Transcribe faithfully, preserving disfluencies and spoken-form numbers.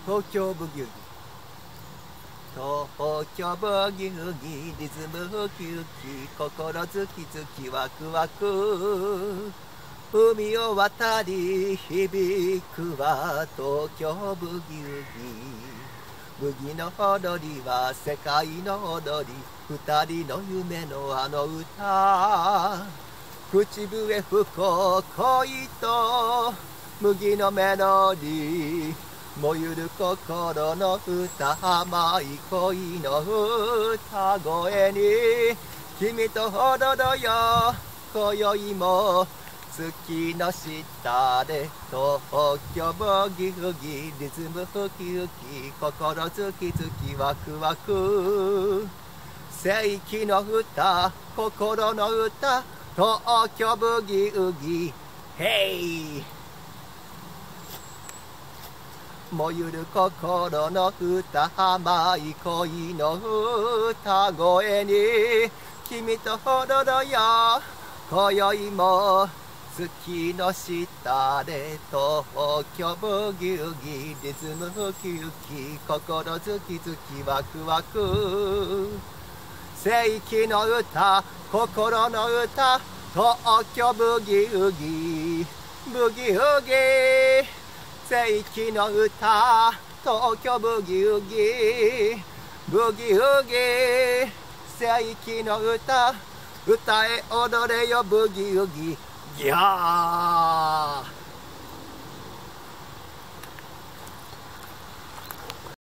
東京ブギウギ東京ブギウギリズムウキウキ心ズキズキワクワク海を渡り響くは東京ブギウギブギの踊りは世界の踊り二人の夢のあの歌口笛吹こう恋と麦のメロディー燃ゆる心の歌甘い恋の歌声に君と踊ろうよ今宵も月の下で東京ブギウギリズムウキウキ心ズキズキワクワク世紀の歌心の歌東京ブギウギヘイ燃ゆる心の歌甘い恋の歌声に君と踊ろうよ今宵も月の下で東京ブギウギリズムウキウキ心ズキズキワクワク世紀の歌心の歌東京ブギウギブギウギ世紀の歌東京ブギウギブギウギ世紀の歌歌え踊れよブギウギギャー